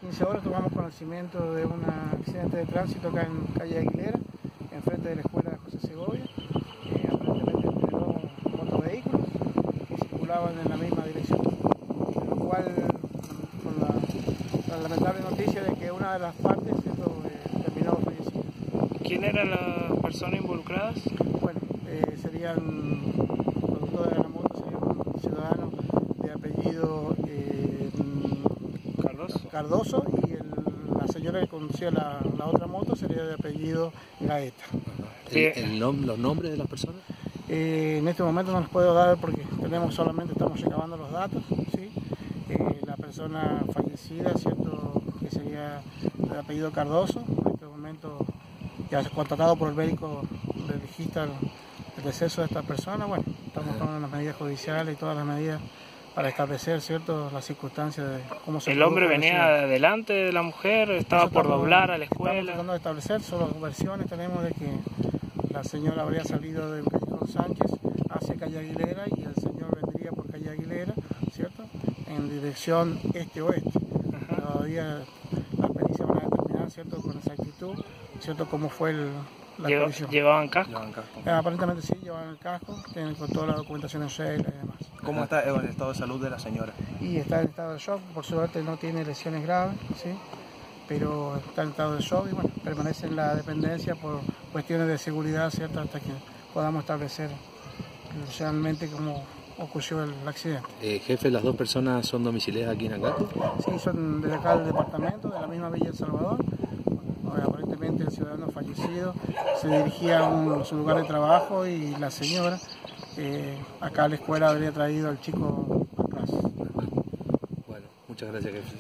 15 horas tomamos conocimiento de un accidente de tránsito acá en calle Aguilera, enfrente de la escuela José Segovia, aparentemente entre dos motovehículos que circulaban en la misma dirección, en lo cual, con la lamentable noticia de que una de las partes terminó fallecida. ¿Quién eran las personas involucradas? Bueno, serían conductores de la moto, sería un ciudadano de apellido Cardoso y la señora que conducía la otra moto sería de apellido Gaeta. ¿Los nombres de las personas? En este momento no los puedo dar porque estamos recabando los datos, ¿sí? La persona fallecida, cierto, que sería de apellido Cardoso, en este momento ya contratado por el médico legista el deceso de esta persona. Bueno, estamos tomando las medidas judiciales y todas las medidas para establecer, cierto, las circunstancias de cómo se... ¿El hombre venía delante de la mujer? ¿Estaba por doblar a la escuela? Estamos tratando de establecer, solo versiones tenemos de que la señora habría salido de Callejón Sánchez hacia calle Aguilera y el señor vendría por calle Aguilera, ¿cierto?, en dirección este-oeste. Todavía las pericias van a determinar, ¿cierto?, con exactitud, ¿cierto?, cómo fue la colisión. ¿Llevaban casco? Aparentemente sí, llevaban el casco, tienen con toda la documentación en regla y demás. ¿Cómo está el estado de salud de la señora? Y está en estado de shock, por suerte no tiene lesiones graves, ¿sí?, pero está en estado de shock y bueno, permanece en la dependencia por cuestiones de seguridad, ¿cierto?, hasta que podamos establecer realmente cómo ocurrió el accidente. Jefe, ¿las dos personas son domiciliadas aquí en Acaco? Sí, son de acá del departamento, de la misma Villa El Salvador. Aparentemente el ciudadano fallecido se dirigía a su lugar de trabajo y la señora acá a la escuela habría traído al chico a clase. Bueno, muchas gracias, jefe.